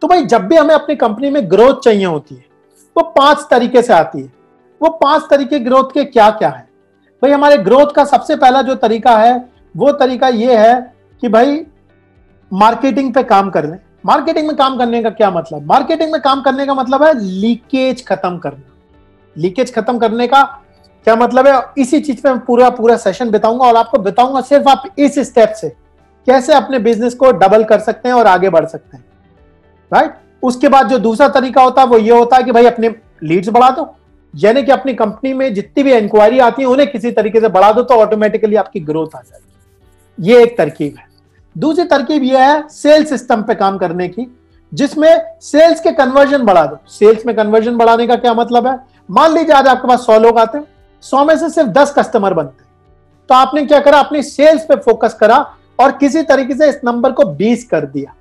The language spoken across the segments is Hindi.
तो भाई जब भी हमें अपनी कंपनी में ग्रोथ चाहिए होती है वो 5 तरीके से आती है। वो 5 तरीके ग्रोथ के क्या क्या है? भाई हमारे ग्रोथ का सबसे पहला जो तरीका है वो तरीका ये है कि भाई मार्केटिंग पे काम करने। मार्केटिंग में काम करने का क्या मतलब? मार्केटिंग में काम करने का मतलब है लीकेज खत्म करना। लीकेज खत्म करने का क्या मतलब है? इसी चीज पे मैं पूरा पूरा सेशन बताऊंगा और आपको बताऊंगा सिर्फ आप इस स्टेप से कैसे अपने बिजनेस को डबल कर सकते हैं और आगे बढ़ सकते हैं, राइट। उसके बाद जो दूसरा तरीका होता है वो ये होता है कि भाई अपने लीड्स बढ़ा दो, यानी कि अपनी कंपनी में जितनी भी इंक्वायरी आती है उन्हें किसी तरीके से बढ़ा दो तो ऑटोमेटिकली आपकी ग्रोथ आ जाएगी। ये एक तरकीब है। दूसरी तरकीब यह है सेल्स सिस्टम पे काम करने की, जिसमें सेल्स के कन्वर्जन बढ़ा दो। सेल्स में कन्वर्जन बढ़ाने का क्या मतलब है? मान लीजिए आज आपके पास 100 लोग आते हैं, 100 में से सिर्फ 10 कस्टमर बनते हैं, तो आपने क्या करा? अपनी सेल्स पे फोकस करा और किसी तरीके से इस नंबर को 20 कर दिया,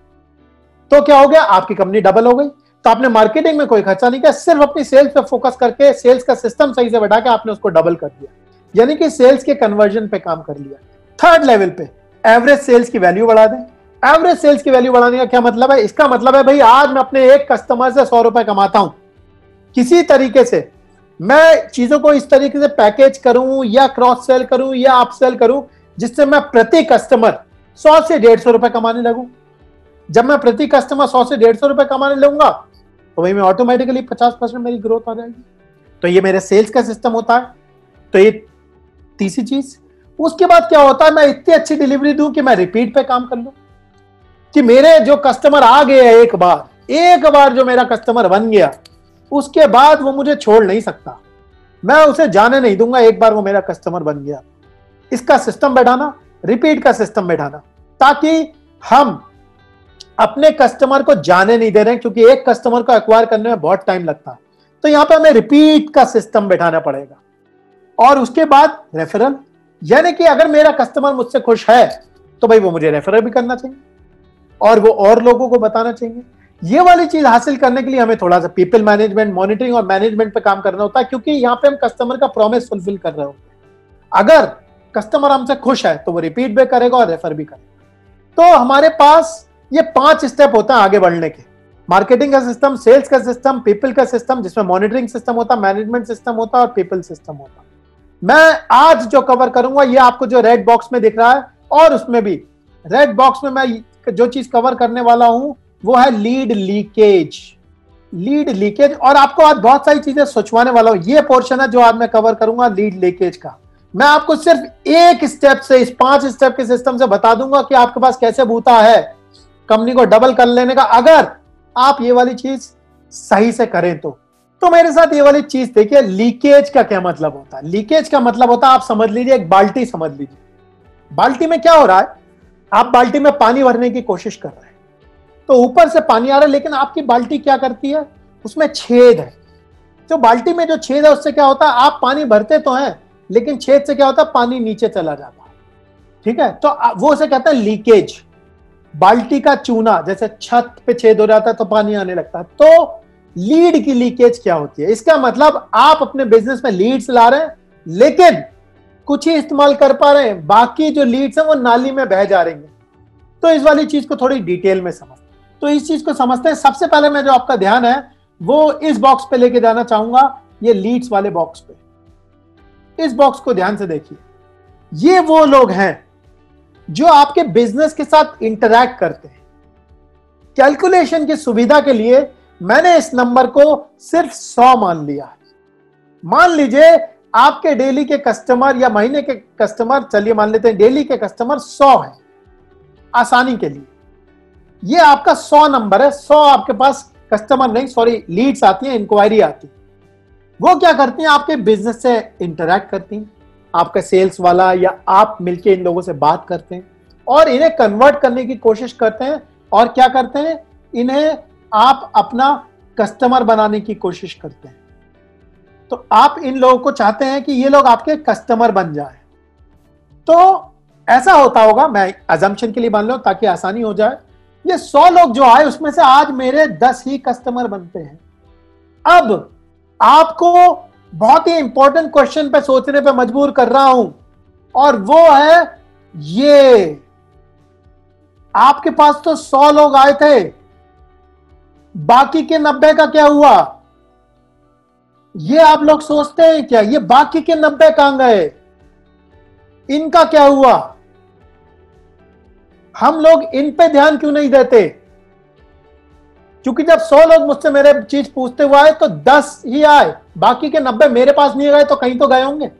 तो क्या हो गया? आपकी कंपनी डबल हो गई। तो आपने मार्केटिंग में कोई खर्चा नहीं किया, सिर्फ अपनी सेल्स पे फोकस करके सेल्स का सिस्टम सही से बैठा के आपने उसको डबल कर दिया, यानी कि सेल्स के कन्वर्जन पे काम कर लिया। थर्ड लेवल पे एवरेज सेल्स की वैल्यू बढ़ा दें। एवरेज सेल्स की वैल्यू बढ़ाने का क्या मतलब है? इसका मतलब है भाई आज मैं अपने एक कस्टमर से 100 रुपए कमाता हूं, किसी तरीके से मैं चीजों को इस तरीके से पैकेज करूं या क्रॉस सेल करूं या अप सेल करूं जिससे मैं प्रति कस्टमर 100 से 150 रुपए कमाने लगूं। जब मैं प्रति कस्टमर 100 से 150 रुपए कमाने लगूंगा तो वही में ऑटोमेटिकली 50% मेरी ग्रोथ आ जाएगी। तो ये मेरे सेल्स का सिस्टम होता है। तो ये तीसरी चीज। उसके बाद क्या होता है? मैं इतनी अच्छी डिलीवरी दूं कि मैं रिपीट पे काम कर लूं, कि मेरे जो कस्टमर आ गए एक बार जो मेरा कस्टमर बन गया उसके बाद वो मुझे छोड़ नहीं सकता, मैं उसे जाने नहीं दूंगा एक बार वो मेरा कस्टमर बन गया। इसका सिस्टम बैठाना, रिपीट का सिस्टम बैठाना, ताकि हम अपने कस्टमर को जाने नहीं दे रहे हैं, क्योंकि एक कस्टमर को एक्वायर करने में बहुत टाइम लगता है। तो यहां पे हमें रिपीट का सिस्टम बैठाना पड़ेगा। और उसके बाद रेफरल, यानी कि अगर मेरा कस्टमर मुझसे खुश है तो भाई वो मुझे रेफरल भी करना चाहिए और वो और लोगों को बताना चाहिए। ये वाली चीज हासिल करने के लिए हमें थोड़ा सा पीपल मैनेजमेंट, मॉनिटरिंग और मैनेजमेंट पे काम करना होता है, क्योंकि यहाँ पे हम कस्टमर का प्रॉमिस फुलफिल कर रहे होते हैं। अगर कस्टमर हमसे खुश है तो वो रिपीट भी करेगा और रेफर भी करेगा। तो हमारे पास ये 5 स्टेप होता है आगे बढ़ने के। मार्केटिंग का सिस्टम, सेल्स का सिस्टम, पीपल का सिस्टम जिसमें मॉनिटरिंग सिस्टम होता है, मैनेजमेंट सिस्टम होता है और पीपल सिस्टम होता है। मैं आज जो कवर करूंगा ये आपको जो रेड बॉक्स में दिख रहा है, और उसमें भी रेड बॉक्स में मैं जो चीज कवर करने वाला हूं वो है लीड लीकेज। लीड लीकेज, और आपको आज बहुत सारी चीजें सोचवाने वाला हूं। ये पोर्शन है जो आज मैं कवर करूंगा लीड लीकेज का। मैं आपको सिर्फ एक स्टेप से, इस 5 स्टेप के सिस्टम से बता दूंगा कि आपके पास कैसे बूता है कंपनी को डबल कर लेने का, अगर आप ये वाली चीज सही से करें तो मेरे साथ ये वाली चीज देखिए। लीकेज का क्या मतलब होता है? लीकेज का मतलब होता है, आप समझ लीजिए एक बाल्टी समझ लीजिए। बाल्टी में क्या हो रहा है? आप बाल्टी में पानी भरने की कोशिश कर रहे हैं, तो ऊपर से पानी आ रहा है, लेकिन आपकी बाल्टी क्या करती है? उसमें छेद है। जो बाल्टी में जो छेद है उससे क्या होता है? आप पानी भरते तो हैं लेकिन छेद से क्या होता है? पानी नीचे चला जाता है, ठीक है। तो वो उसे कहता है लीकेज। बाल्टी का चूना, जैसे छत पे छेद हो जाता है तो पानी आने लगता है। तो लीड की लीकेज क्या होती है? इसका मतलब आप अपने बिजनेस में लीड्स ला रहे हैं लेकिन कुछ ही इस्तेमाल कर पा रहे हैं, बाकी जो लीड्स हैं वो नाली में बह जा रही हैं। तो इस वाली चीज को थोड़ी डिटेल में समझ, तो इस चीज को समझते हैं। सबसे पहले मैं जो आपका ध्यान है वो इस बॉक्स पे लेके जाना चाहूंगा, ये लीड्स वाले बॉक्स पे। इस बॉक्स को ध्यान से देखिए। ये वो लोग हैं जो आपके बिजनेस के साथ इंटरैक्ट करते हैं। कैलकुलेशन की सुविधा के लिए मैंने इस नंबर को सिर्फ 100 मान लिया है। मान लीजिए आपके डेली के कस्टमर या महीने के कस्टमर, चलिए मान लेते हैं डेली के कस्टमर 100 है। आसानी के लिए ये आपका 100 नंबर है। 100 आपके पास कस्टमर नहीं, सॉरी, लीड्स आती हैं, इंक्वायरी आती है। वो क्या करती हैं? आपके बिजनेस से इंटरैक्ट करती हैं। आपका सेल्स वाला या आप मिलके इन लोगों से बात करते हैं और इन्हें कन्वर्ट करने की कोशिश करते हैं। और क्या करते हैं? इन्हें आप अपना कस्टमर बनाने की कोशिश करते हैं। तो आप इन लोगों को चाहते हैं कि ये लोग आपके कस्टमर बन जाए। तो ऐसा होता होगा, मैं अजम्पशन के लिए मान लो ताकि आसानी हो जाए, ये 100 लोग जो आए उसमें से आज मेरे 10 ही कस्टमर बनते हैं। अब आपको बहुत ही इंपॉर्टेंट क्वेश्चन पे सोचने पे मजबूर कर रहा हूं, और वो है ये। आपके पास तो 100 लोग आए थे, बाकी के 90 का क्या हुआ? ये आप लोग सोचते हैं क्या? ये बाकी के 90 कहां गए? इनका क्या हुआ? हम लोग इन पे ध्यान क्यों नहीं देते? क्योंकि जब 100 लोग मुझसे मेरे चीज पूछते हुए आए तो 10 ही आए, बाकी के 90 मेरे पास नहीं गए तो कहीं तो गए होंगे।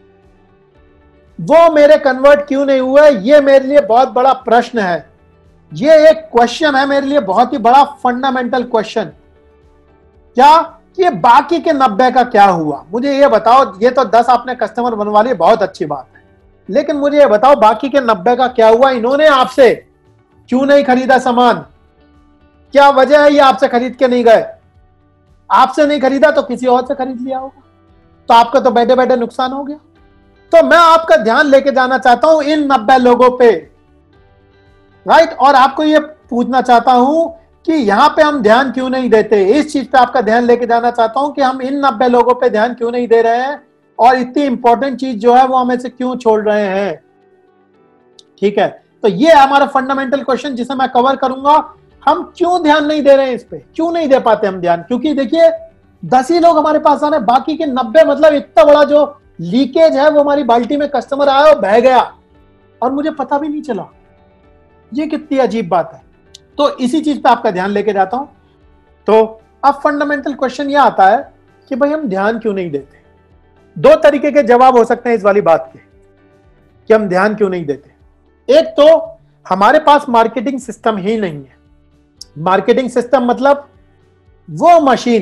वो मेरे कन्वर्ट क्यों नहीं हुए? ये मेरे लिए बहुत बड़ा प्रश्न है। ये एक क्वेश्चन है मेरे लिए, बहुत ही बड़ा फंडामेंटल क्वेश्चन। क्या कि बाकी के 90 का क्या हुआ? मुझे ये बताओ। ये तो 10 आपने कस्टमर बनवा लिए, बहुत अच्छी बात है, लेकिन मुझे ये बताओ बाकी के 90 का क्या हुआ? इन्होंने आपसे क्यों नहीं खरीदा सामान? क्या वजह है ये आपसे खरीद के नहीं गए? आपसे नहीं खरीदा तो किसी और से खरीद लिया होगा, तो आपका तो बैठे बैठे नुकसान हो गया। तो मैं आपका ध्यान लेके जाना चाहता हूं इन 90 लोगों पे, राइट। और आपको ये पूछना चाहता हूं कि यहां पे हम ध्यान क्यों नहीं देते? इस चीज पे आपका ध्यान लेके जाना चाहता हूं कि हम इन 90 लोगों पे ध्यान क्यों नहीं दे रहे हैं, और इतनी इंपॉर्टेंट चीज जो है वो हमें से क्यों छोड़ रहे हैं। ठीक है, तो ये हमारा फंडामेंटल क्वेश्चन जिसे मैं कवर करूंगा। हम क्यों ध्यान नहीं दे रहे हैं इस पे? क्यों नहीं दे पाते हम ध्यान? क्योंकि देखिए 10 ही लोग हमारे पास आ रहे हैं, बाकी के 90 मतलब इतना बड़ा जो लीकेज है वो हमारी बाल्टी में कस्टमर आया और बह गया और मुझे पता भी नहीं चला। ये कितनी अजीब बात है। तो इसी चीज पे आपका ध्यान लेके जाता हूं। तो अब फंडामेंटल क्वेश्चन ये आता है कि भाई हम ध्यान क्यों नहीं देते? दो तरीके के जवाब हो सकते हैं इस वाली बात के कि हम ध्यान क्यों नहीं देते। एक तो हमारे पास मार्केटिंग सिस्टम ही नहीं है। मार्केटिंग सिस्टम मतलब वो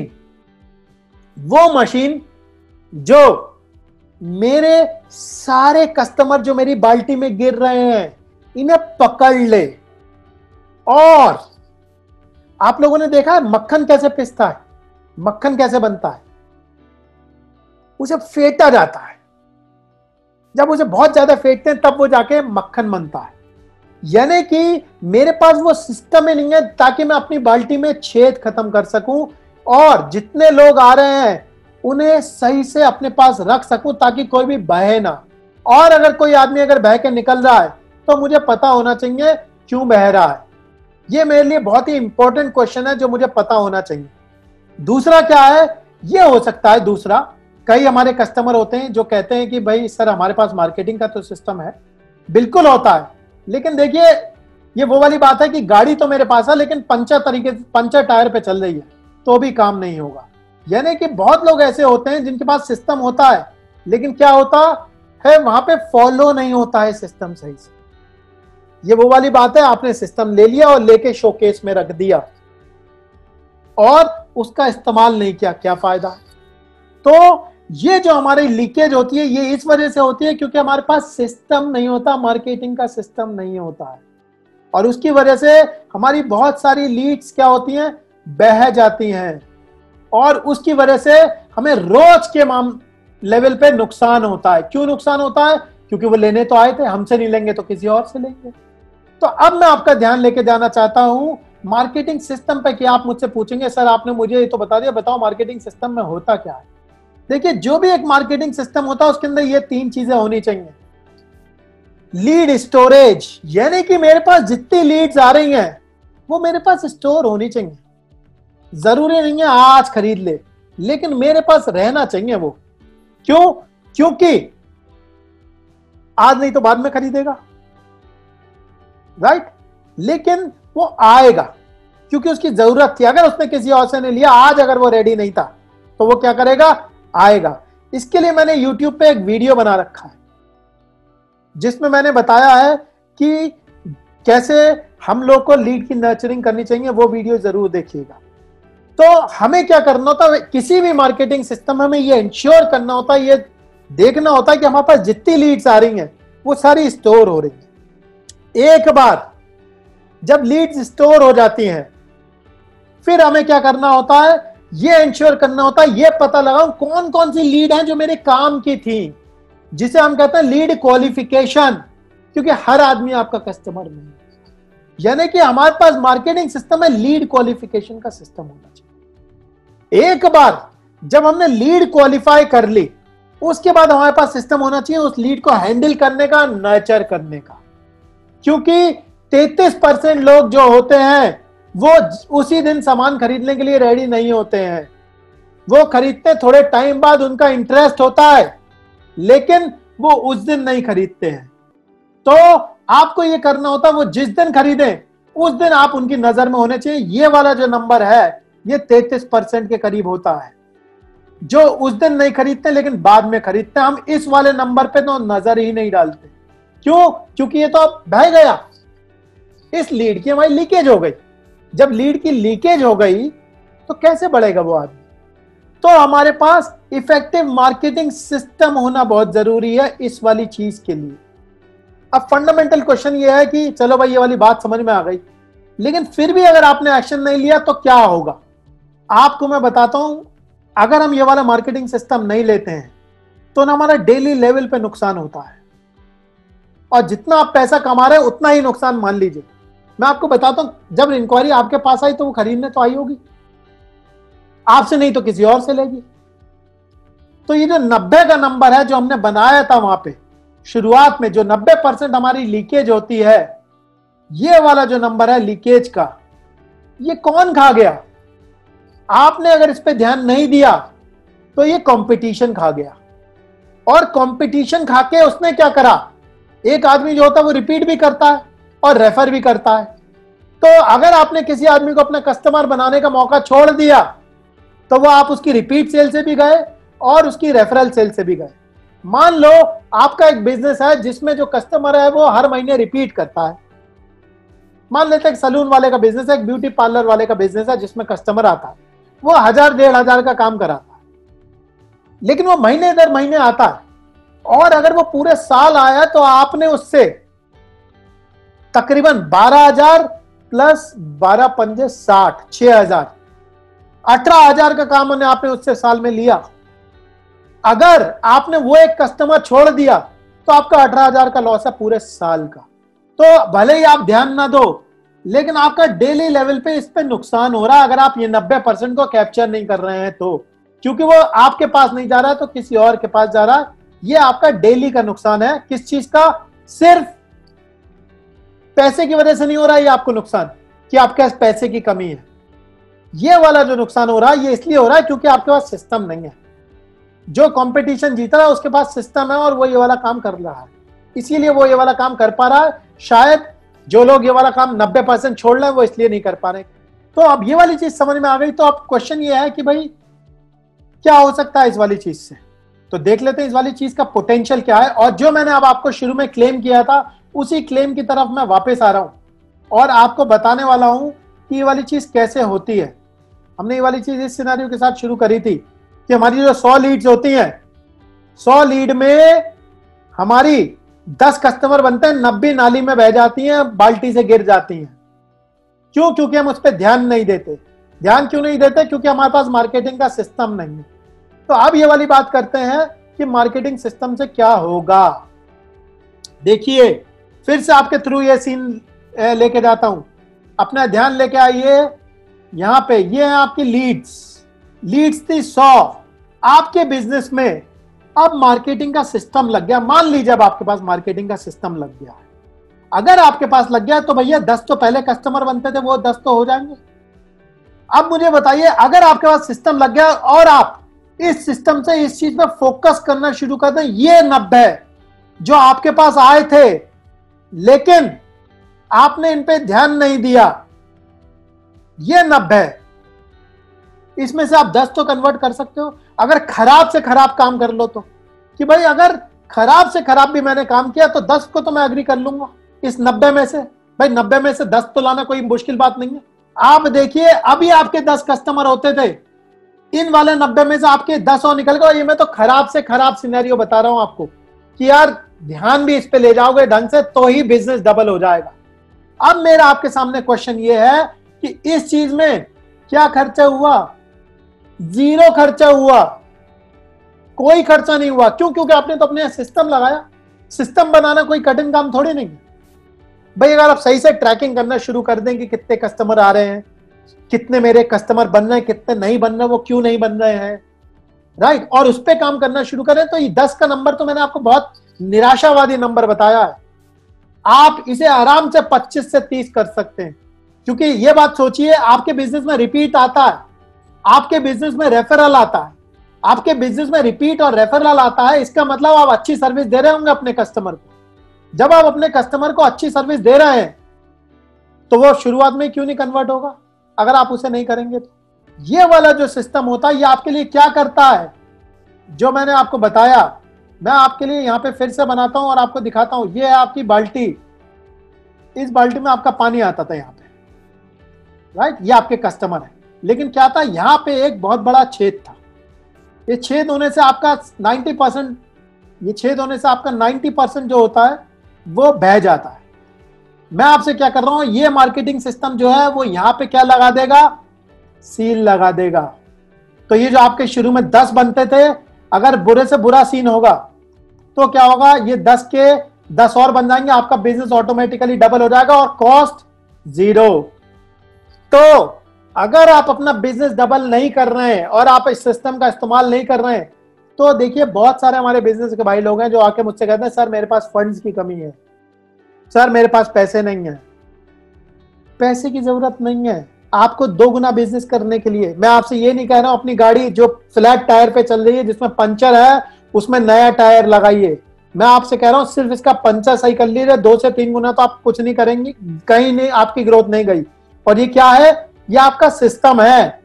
मशीन जो मेरे सारे कस्टमर जो मेरी बाल्टी में गिर रहे हैं इन्हें पकड़ ले। और आप लोगों ने देखा है मक्खन कैसे पिसता है, मक्खन कैसे बनता है? उसे फेंटा जाता है। जब उसे बहुत ज्यादा फेंटते हैं तब वो जाके मक्खन बनता है। यानी कि मेरे पास वो सिस्टम ही नहीं है ताकि मैं अपनी बाल्टी में छेद खत्म कर सकूं और जितने लोग आ रहे हैं उन्हें सही से अपने पास रख सकूं ताकि कोई भी बहे ना। और अगर कोई आदमी अगर बह के निकल रहा है तो मुझे पता होना चाहिए क्यों बह रहा है। ये मेरे लिए बहुत ही इंपॉर्टेंट क्वेश्चन है जो मुझे पता होना चाहिए। दूसरा क्या है? ये हो सकता है दूसरा, कई हमारे कस्टमर होते हैं जो कहते हैं कि भाई सर हमारे पास मार्केटिंग का तो सिस्टम है। बिल्कुल होता है, लेकिन देखिए ये वो वाली बात है कि गाड़ी तो मेरे पास है लेकिन पंचर टायर पे चल रही है तो भी काम नहीं होगा। यानी कि बहुत लोग ऐसे होते हैं जिनके पास सिस्टम होता है लेकिन क्या होता है वहां पे फॉलो नहीं होता है सिस्टम सही से। ये वो वाली बात है, आपने सिस्टम ले लिया और लेके शोकेस में रख दिया और उसका इस्तेमाल नहीं किया, क्या फायदा? तो ये जो हमारी लीकेज होती है ये इस वजह से होती है क्योंकि हमारे पास सिस्टम नहीं होता, मार्केटिंग का सिस्टम नहीं होता है। और उसकी वजह से हमारी बहुत सारी लीड्स क्या होती हैं? बह जाती हैं। और उसकी वजह से हमें रोज के लेवल पे नुकसान होता है। क्यों नुकसान होता है? क्योंकि वो लेने तो आए थे, हमसे नहीं लेंगे तो किसी और से लेंगे। तो अब मैं आपका ध्यान लेके जाना चाहता हूं मार्केटिंग सिस्टम पे। कि आप मुझसे पूछेंगे सर आपने मुझे ये तो बता दिया, बताओ मार्केटिंग सिस्टम में होता क्या है? देखिए जो भी एक मार्केटिंग सिस्टम होता है उसके अंदर ये 3 चीजें होनी चाहिए। लीड स्टोरेज, यानी कि मेरे पास जितनी लीड्स आ रही हैं वो मेरे पास स्टोर होनी चाहिए। जरूरी नहीं है आज खरीद ले, लेकिन मेरे पास रहना चाहिए वो। क्यों? क्योंकि आज नहीं तो बाद में खरीदेगा, राइट? लेकिन वो आएगा क्योंकि उसकी जरूरत थी। अगर उसने किसी और से नहीं लिया, आज अगर वो रेडी नहीं था तो वो क्या करेगा? आएगा। इसके लिए मैंने YouTube पे एक वीडियो बना रखा है जिसमें मैंने बताया है कि कैसे हम लोग को लीड की नर्चरिंग करनी चाहिए। वो वीडियो जरूर देखिएगा। तो हमें क्या करना होता है? किसी भी मार्केटिंग सिस्टम में हमें ये इंश्योर करना होता है, ये देखना होता है कि हमारे पास जितनी लीड्स आ रही हैं वो सारी स्टोर हो रही हैं। एक बार जब लीड्स स्टोर हो जाती हैं फिर हमें क्या करना होता है? ये इंश्योर करना होता है, ये पता लगाओ कौन कौन सी लीड हैं जो मेरे काम की थी, जिसे हम कहते हैं लीड क्वालिफिकेशन। क्योंकि हर आदमी आपका कस्टमर नहीं है। यानी कि हमारे पास मार्केटिंग सिस्टम में लीड क्वालिफिकेशन का सिस्टम होना चाहिए। एक बार जब हमने लीड क्वालिफाई कर ली उसके बाद हमारे पास सिस्टम होना चाहिए उस लीड को हैंडल करने का, नर्चर करने का। क्योंकि 33% लोग जो होते हैं वो उसी दिन सामान खरीदने के लिए रेडी नहीं होते हैं, वो खरीदते थोड़े टाइम बाद, उनका इंटरेस्ट होता है, लेकिन वो उस दिन नहीं खरीदते हैं। तो आपको ये करना होता है, वो जिस दिन खरीदें उस दिन आप उनकी नजर में होने चाहिए। ये वाला जो नंबर है ये 33% के करीब होता है, जो उस दिन नहीं खरीदते लेकिन बाद में खरीदते हैं। हम इस वाले नंबर पे तो नजर ही नहीं डालते। क्यों? क्योंकि ये तो अब बह गया, इस लीड की हमारी लीकेज हो गई। जब लीड की लीकेज हो गई तो कैसे बढ़ेगा वो आदमी? तो हमारे पास इफेक्टिव मार्केटिंग सिस्टम होना बहुत जरूरी है इस वाली चीज के लिए। अब फंडामेंटल क्वेश्चन ये है कि चलो भाई ये वाली बात समझ में आ गई, लेकिन फिर भी अगर आपने एक्शन नहीं लिया तो क्या होगा? आपको मैं बताता हूं, अगर हम ये वाला मार्केटिंग सिस्टम नहीं लेते हैं तो ना हमारा डेली लेवल पे नुकसान होता है, और जितना आप पैसा कमा रहे हैं उतना ही नुकसान मान लीजिए। मैं आपको बताता हूं, जब इंक्वायरी आपके पास आई तो वो खरीदने तो आई होगी, आपसे नहीं तो किसी और से लेगी। तो ये जो 90 का नंबर है जो हमने बनाया था वहां पे शुरुआत में, जो 90% हमारी लीकेज होती है, ये वाला जो नंबर है लीकेज का, ये कौन खा गया? आपने अगर इस पे ध्यान नहीं दिया तो ये कंपटीशन खा गया। और कंपटीशन खा के उसने क्या करा? एक आदमी जो होता है वो रिपीट भी करता है और रेफर भी करता है। तो अगर आपने किसी आदमी को अपना कस्टमर बनाने का मौका छोड़ दिया तो वो आप उसकी रिपीट सेल से भी गए और उसकी रेफरल सेल से भी गए। मान लो आपका एक बिजनेस है जिसमें जो कस्टमर है वो हर महीने रिपीट करता है। मान लेते हैं सलून वाले का बिजनेस है, एक ब्यूटी पार्लर वाले का बिजनेस है जिसमें कस्टमर आता है, वो 1000-1500 का काम कराता है, लेकिन वो महीने दर महीने आता है। और अगर वो पूरे साल आया तो आपने उससे तकरीबन 12,000 प्लस 12 पंजे 60, 6,000, 18,000 का काम आपने उससे साल में लिया। अगर आपने वो एक कस्टमर छोड़ दिया तो आपका 18,000 का लॉस है पूरे साल का। तो भले ही आप ध्यान ना दो, लेकिन आपका डेली लेवल पे इस पे नुकसान हो रहा है अगर आप ये 90% को कैप्चर नहीं कर रहे हैं तो, क्योंकि वो आपके पास नहीं जा रहा है तो किसी और के पास जा रहा है। ये आपका डेली का नुकसान है। किस चीज का? सिर्फ पैसे की वजह से नहीं हो रहा है ये आपको नुकसान कि आपके पास पैसे की कमी है। ये वाला जो नुकसान हो रहा है ये इसलिए हो रहा है क्योंकि आपके पास सिस्टम नहीं है। जो कंपटीशन जीत रहा है उसके पास सिस्टम है और वो ये वाला काम कर रहा है, इसीलिए वो ये वाला काम कर पा रहा है। शायद जो लोग ये वाला काम 90% छोड़ रहे हैं वो इसलिए नहीं कर पा रहे। तो अब ये वाली चीज समझ में आ गई। तो अब क्वेश्चन ये है कि भाई क्या हो सकता है इस वाली चीज से? तो देख लेते हैं इस वाली चीज का पोटेंशियल क्या है। और जो मैंने अब आपको शुरू में क्लेम किया था उसी क्लेम की तरफ मैं वापस आ रहा हूं और आपको बताने वाला हूं कि ये वाली चीज कैसे होती है। हमने ये वाली चीज इस सिनेरियो के साथ शुरू करी थी कि हमारी जो 100 लीड्स होती हैं, 100 लीड में हमारी 10 कस्टमर बनते हैं, 90 नाली में बह जाती हैं, बाल्टी से गिर जाती हैं। क्यों? क्योंकि हम उस पर ध्यान नहीं देते। ध्यान क्यों नहीं देते? क्योंकि हमारे पास मार्केटिंग का सिस्टम नहीं है। तो अब ये वाली बात करते हैं कि मार्केटिंग सिस्टम से क्या होगा। देखिए, फिर से आपके थ्रू ये सीन लेके जाता हूं, अपना ध्यान लेके आइए। यहां पे ये है आपकी लीड्स थी 100 आपके बिजनेस में। अब मार्केटिंग का सिस्टम लग गया। मान लीजिए अब आपके पास मार्केटिंग का सिस्टम लग गया है। अगर आपके पास लग गया तो भैया 10 तो पहले कस्टमर बनते थे, वो 10 तो हो जाएंगे। अब मुझे बताइए, अगर आपके पास सिस्टम लग गया और आप इस सिस्टम से इस चीज पे फोकस करना शुरू कर दें, ये 90 जो आपके पास आए थे लेकिन आपने इन पे ध्यान नहीं दिया, ये 90, इसमें से आप 10 तो कन्वर्ट कर सकते हो। अगर खराब से खराब काम कर लो तो, कि भाई अगर खराब से खराब भी मैंने काम किया तो 10 को तो मैं एग्री कर लूंगा इस 90 में से। भाई 90 में से 10 तो लाना कोई मुश्किल बात नहीं है। आप देखिए, अभी आपके 10 कस्टमर होते थे, इन वाले 90 में से आपके 10 और निकल गए। ये मैं तो खराब से खराब सिनेरियो बता रहा हूं आपको कि यार ध्यान भी इस पे ले जाओगे ढंग से तो ही बिजनेस डबल हो जाएगा। अब मेरा आपके सामने क्वेश्चन ये है कि इस चीज में क्या खर्चा हुआ? 0 खर्चा हुआ, कोई खर्चा नहीं हुआ। क्यों? क्योंकि आपने तो अपने सिस्टम लगाया। सिस्टम बनाना कोई कठिन काम थोड़ी नहीं है भाई। अगर आप सही से ट्रैकिंग करना शुरू कर दें कि कितने कस्टमर आ रहे हैं, कितने मेरे कस्टमर बन रहे हैं, कितने नहीं बन रहे, वो क्यों नहीं बन रहे हैं, राइट, और उस पर काम करना शुरू करें तो ये 10 का नंबर तो मैंने आपको बहुत निराशावादी नंबर बताया है। आप इसे आराम से 25 से 30 कर सकते हैं। क्योंकि ये बात सोचिए, आपके बिजनेस में रिपीट आता है, आपके बिजनेस में रेफरल आता है, आपके बिजनेस में रिपीट और रेफरल आता है, इसका मतलब आप अच्छी सर्विस दे रहे होंगे अपने कस्टमर को। जब आप अपने कस्टमर को अच्छी सर्विस दे रहे हैं तो वो शुरुआत में क्यों नहीं कन्वर्ट होगा, अगर आप उसे नहीं करेंगे तो। ये वाला जो सिस्टम होता है ये आपके लिए क्या करता है, जो मैंने आपको बताया, मैं आपके लिए यहाँ पे फिर से बनाता हूं और आपको दिखाता हूं। ये है आपकी बाल्टी, इस बाल्टी में आपका पानी आता था यहाँ पे, राइट, ये आपके कस्टमर है। लेकिन क्या था, यहाँ पे एक बहुत बड़ा छेद था। ये छेद होने से आपका 90%, ये छेद होने से आपका 90% जो होता है वो बह जाता है। मैं आपसे क्या कर रहा हूं, ये मार्केटिंग सिस्टम जो है वो यहाँ पे क्या लगा देगा, सील लगा देगा। तो ये जो आपके शुरू में 10 बनते थे, अगर बुरे से बुरा सीन होगा तो क्या होगा, ये 10 के 10 और बन जाएंगे, आपका बिजनेस ऑटोमेटिकली डबल हो जाएगा और कॉस्ट 0। तो अगर आप अपना बिजनेस डबल नहीं कर रहे हैं और आप इस सिस्टम का इस्तेमाल नहीं कर रहे हैं, तो देखिए बहुत सारे हमारे बिजनेस के भाई लोग हैं जो आके मुझसे कहते हैं सर मेरे पास फंड्स की कमी है, सर मेरे पास पैसे नहीं है। पैसे की जरूरत नहीं है आपको 2 गुना बिजनेस करने के लिए। मैं आपसे ये नहीं कह रहा हूं अपनी गाड़ी जो फ्लैट टायर पे चल रही है, जिसमें पंचर है, उसमें नया टायर लगाइए। मैं आपसे कह रहा हूं सिर्फ इसका पंचर सही कर लीजिए, 2 से 3 गुना तो आप कुछ नहीं करेंगे, कहीं नहीं, आपकी ग्रोथ नहीं गई। और ये क्या है, ये आपका सिस्टम है।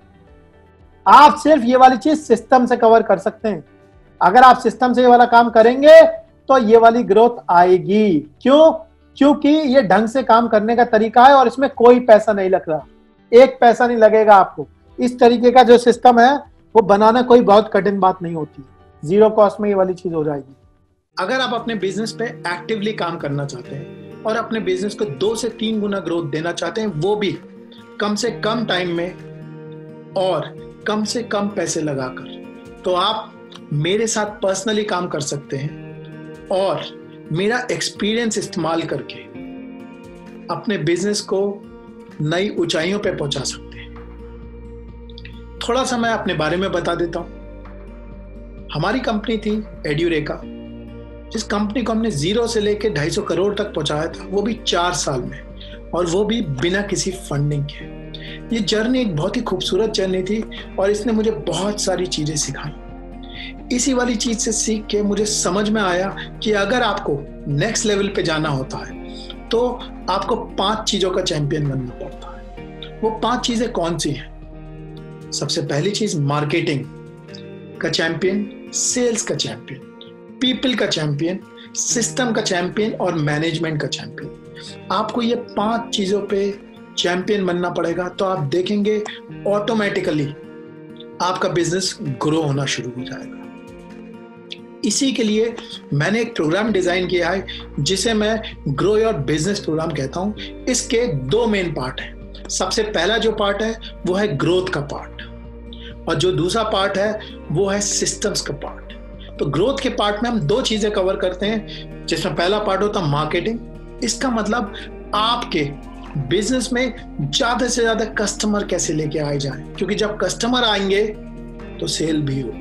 आप सिर्फ ये वाली चीज सिस्टम से कवर कर सकते हैं। अगर आप सिस्टम से ये वाला काम करेंगे तो ये वाली ग्रोथ आएगी। क्यों? क्योंकि ये ढंग से काम करने का तरीका है और इसमें कोई पैसा नहीं लग रहा, 1 पैसा नहीं लगेगा आपको। इस तरीके का जो सिस्टम है वो बनाना कोई बहुत कठिन बात नहीं होती, 0 कॉस्ट में ये वाली चीज हो जाएगी। अगर आप अपने बिजनेस पे एक्टिवली काम करना चाहते हैं और अपने बिजनेस को 2 से 3 गुना ग्रोथ देना चाहते हैं, वो भी कम से कम टाइम में और कम से कम पैसे लगाकर, तो आप मेरे साथ पर्सनली काम कर सकते हैं और मेरा एक्सपीरियंस इस्तेमाल करके अपने बिजनेस को नई ऊंचाइयों पे पहुंचा सकते हैं। थोड़ा सा मैं अपने बारे में बता देता हूं। हमारी कंपनी थी एड्यूरेका, जिस कंपनी को हमने 0 से लेके 250 करोड़ तक पहुंचाया था, वो भी 4 साल में, और वो भी बिना किसी फंडिंग के। ये जर्नी एक बहुत ही खूबसूरत जर्नी थी और इसने मुझे बहुत सारी चीजें सिखाई। इसी वाली चीज से सीख के मुझे समझ में आया कि अगर आपको नेक्स्ट लेवल पे जाना होता है तो आपको 5 चीजों का चैंपियन बनना पड़ता है। वो 5 चीजें कौन सी हैं? सबसे पहली चीज मार्केटिंग का चैंपियन, सेल्स का चैंपियन, पीपल का चैंपियन, सिस्टम का चैंपियन और मैनेजमेंट का चैंपियन। आपको ये 5 चीजों पे चैंपियन बनना पड़ेगा, तो आप देखेंगे ऑटोमेटिकली आपका बिजनेस ग्रो होना शुरू हो जाएगा। इसी के लिए मैंने एक प्रोग्राम डिजाइन किया है जिसे मैं ग्रो योर बिजनेस प्रोग्राम कहता हूं। इसके 2 मेन पार्ट हैं। सबसे पहला जो पार्ट है वो है ग्रोथ का पार्ट, और जो दूसरा पार्ट है वो है सिस्टम्स का पार्ट। तो ग्रोथ के पार्ट में हम 2 चीजें कवर करते हैं, जिसमें पहला पार्ट होता है मार्केटिंग। इसका मतलब आपके बिजनेस में ज्यादा से ज्यादा कस्टमर कैसे लेके आए जाए, क्योंकि जब कस्टमर आएंगे तो सेल भी होगी।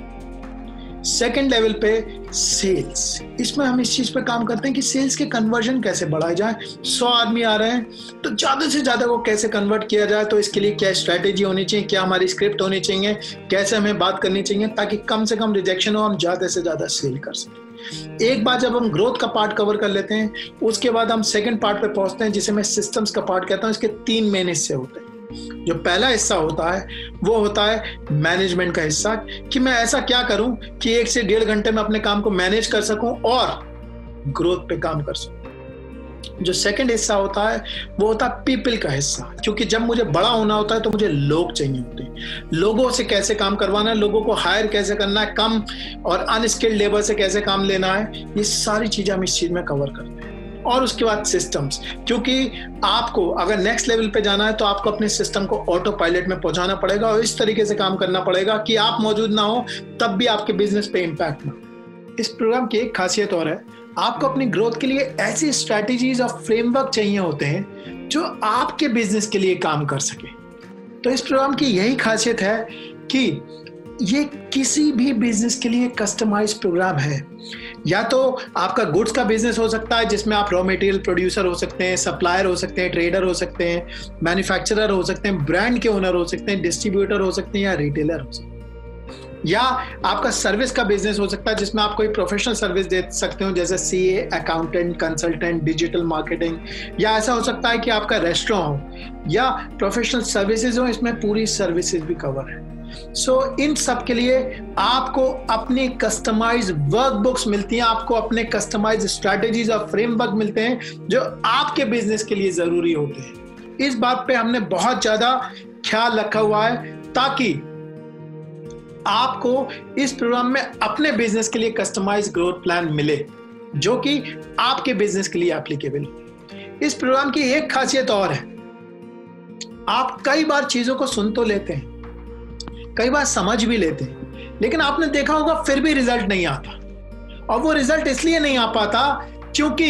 सेकेंड लेवल पे सेल्स, इसमें हम इस चीज पे काम करते हैं कि सेल्स के कन्वर्जन कैसे बढ़ाए जाए। 100 आदमी आ रहे हैं तो ज्यादा से ज्यादा वो कैसे कन्वर्ट किया जाए, तो इसके लिए क्या स्ट्रैटेजी होनी चाहिए, क्या हमारी स्क्रिप्ट होनी चाहिए, कैसे हमें बात करनी चाहिए ताकि कम से कम रिजेक्शन हो, हम ज्यादा से ज्यादा सेल कर सकें। एक बार जब हम ग्रोथ का पार्ट कवर कर लेते हैं, उसके बाद हम सेकंड पार्ट पे पहुंचते हैं जिसे मैं सिस्टम्स का पार्ट कहता हूं। इसके 3 मेन हिस्से होते हैं। जो पहला हिस्सा होता है वो होता है मैनेजमेंट का हिस्सा, कि मैं ऐसा क्या करूं कि 1 से 1.5 घंटे में अपने काम को मैनेज कर सकूं और ग्रोथ पे काम कर सकूं। जो सेकंड हिस्सा होता है वो होता है पीपल का हिस्सा, क्योंकि जब मुझे बड़ा होना होता है तो मुझे लोग चाहिए होते हैं। लोगों से कैसे काम करवाना है, लोगों को हायर कैसे करना है, कम और अनस्किल्ड लेबर से कैसे काम लेना है, ये सारी चीजें हम इस चीज में कवर करते हैं। और उसके बाद सिस्टम्स, क्योंकि आपको अगर नेक्स्ट लेवल पे जाना है तो आपको अपने सिस्टम को ऑटो पायलट में पहुंचाना पड़ेगा और इस तरीके से काम करना पड़ेगा कि आप मौजूद ना हो तब भी आपके बिजनेस पे इम्पैक्ट ना हो। इस प्रोग्राम की एक खासियत और है, आपको अपनी ग्रोथ के लिए ऐसी स्ट्रैटेजीज और फ्रेमवर्क चाहिए होते हैं जो आपके बिजनेस के लिए काम कर सके। तो इस प्रोग्राम की यही खासियत है कि ये किसी भी बिजनेस के लिए कस्टमाइज प्रोग्राम है। या तो आपका गुड्स का बिजनेस हो सकता है जिसमें आप रॉ मटेरियल प्रोड्यूसर हो सकते हैं, सप्लायर हो सकते हैं, ट्रेडर हो सकते हैं, मैन्युफैक्चरर हो सकते हैं, ब्रांड के ओनर हो सकते हैं, डिस्ट्रीब्यूटर हो सकते हैं या रिटेलर हो सकते हैं। या आपका सर्विस का बिजनेस हो सकता है जिसमें आप कोई प्रोफेशनल सर्विस दे सकते हो जैसे CA, accountant, consultant, digital marketing. या ऐसा हो सकता है कि आपका रेस्टोरेंट हो या प्रोफेशनल सर्विसेज हो, इसमें पूरी सर्विसेज भी कवर है। इन सब के लिए आपको अपनी कस्टमाइज वर्कबुक्स मिलती हैं, आपको अपने कस्टमाइज स्ट्रेटेजीज और फ्रेमवर्क मिलते हैं जो आपके बिजनेस के लिए जरूरी होते हैं। इस बात पे हमने बहुत ज्यादा ख्याल रखा हुआ है ताकि आपको इस प्रोग्राम में अपने बिजनेस के लिए कस्टमाइज ग्रोथ प्लान मिले जो कि आपके बिजनेस के लिए एप्लीकेबल हो। इस प्रोग्राम की एक खासियत और है, आप कई बार चीजों को सुन तो लेते हैं, कई बार समझ भी लेते हैं, लेकिन आपने देखा होगा फिर भी रिजल्ट नहीं आता। और वो रिजल्ट इसलिए नहीं आ पाता क्योंकि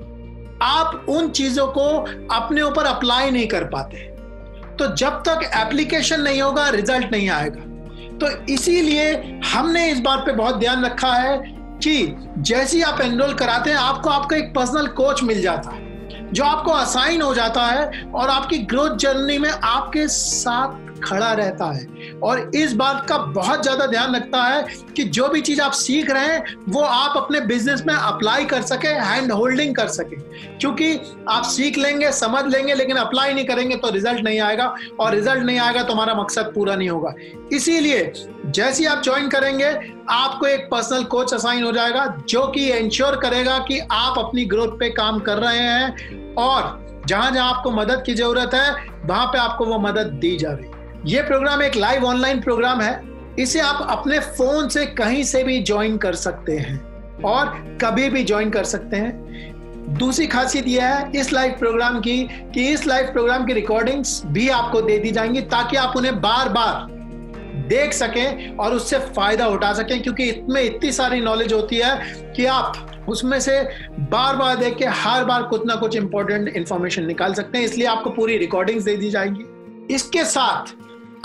आप उन चीजों को अपने ऊपर अप्लाई नहीं कर पाते। तो जब तक एप्लीकेशन नहीं होगा रिजल्ट नहीं आएगा। तो इसीलिए हमने इस बात पे बहुत ध्यान रखा है कि जैसे ही आप एनरोल कराते हैं आपको आपका एक पर्सनल कोच मिल जाता है जो आपको असाइन हो जाता है और आपकी ग्रोथ जर्नी में आपके साथ खड़ा रहता है और इस बात का बहुत ज्यादा ध्यान रखता है कि जो भी चीज आप सीख रहे हैं वो आप अपने बिजनेस में अप्लाई कर सके, हैंड होल्डिंग कर सके। क्योंकि आप सीख लेंगे, समझ लेंगे, लेकिन अप्लाई नहीं करेंगे तो रिजल्ट नहीं आएगा, और रिजल्ट नहीं आएगा तो हमारा मकसद पूरा नहीं होगा। इसीलिए जैसे ही आप ज्वाइन करेंगे आपको एक पर्सनल कोच असाइन हो जाएगा जो कि इंश्योर करेगा कि आप अपनी ग्रोथ पे काम कर रहे हैं और जहां जहां आपको मदद की जरूरत है वहां पे आपको वो मदद दी जा रही है। ये प्रोग्राम एक लाइव ऑनलाइन प्रोग्राम है, इसे आप अपने फोन से कहीं से भी ज्वाइन कर सकते हैं और कभी भी ज्वाइन कर सकते हैं। दूसरी खासियत यह है इस लाइव प्रोग्राम की कि इस लाइव प्रोग्राम की रिकॉर्डिंग्स भी आपको दे दी जाएंगी ताकि आप उन्हें बार बार देख सकें और उससे फायदा उठा सकें, क्योंकि इसमें इतनी सारी नॉलेज होती है कि आप उसमें से बार बार देख के हर बार कुछ ना कुछ इंपॉर्टेंट इंफॉर्मेशन निकाल सकते हैं। इसलिए आपको पूरी रिकॉर्डिंग्स दे दी जाएंगी। इसके साथ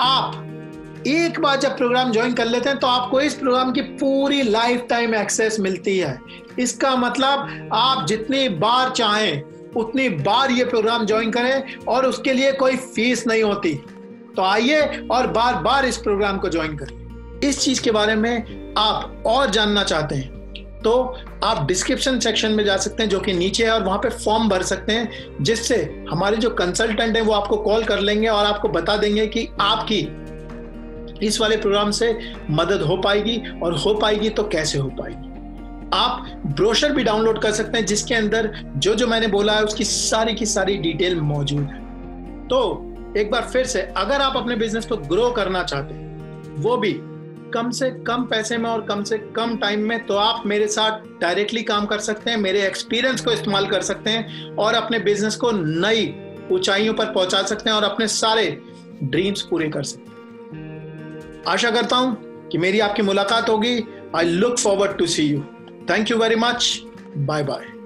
आप एक बार जब प्रोग्राम ज्वाइन कर लेते हैं तो आपको इस प्रोग्राम की पूरी लाइफ टाइम एक्सेस मिलती है। इसका मतलब आप जितनी बार चाहें उतनी बार ये प्रोग्राम ज्वाइन करें और उसके लिए कोई फीस नहीं होती। तो आइए और बार बार इस प्रोग्राम को ज्वाइन करिए। इस चीज के बारे में आप और जानना चाहते हैं तो आप डिस्क्रिप्शन सेक्शन में जा सकते हैं जो कि नीचे है और वहां पे फॉर्म भर सकते हैं, जिससे हमारे जो कंसल्टेंट हैं वो आपको कॉल कर लेंगे और आपको बता देंगे कि आपकी इस वाले प्रोग्राम से मदद हो पाएगी और हो पाएगी तो कैसे हो पाएगी। आप ब्रोशर भी डाउनलोड कर सकते हैं जिसके अंदर जो जो मैंने बोला है उसकी सारी की सारी डिटेल मौजूद है। तो एक बार फिर से, अगर आप अपने बिजनेस को ग्रो करना चाहते हैं वो भी कम से कम पैसे में और कम से कम टाइम में, तो आप मेरे साथ डायरेक्टली काम कर सकते हैं, मेरे एक्सपीरियंस को इस्तेमाल कर सकते हैं और अपने बिजनेस को नई ऊंचाइयों पर पहुंचा सकते हैं और अपने सारे ड्रीम्स पूरे कर सकते हैं। आशा करता हूं कि मेरी आपकी मुलाकात होगी। I look forward to see you. Thank you very much. Bye bye.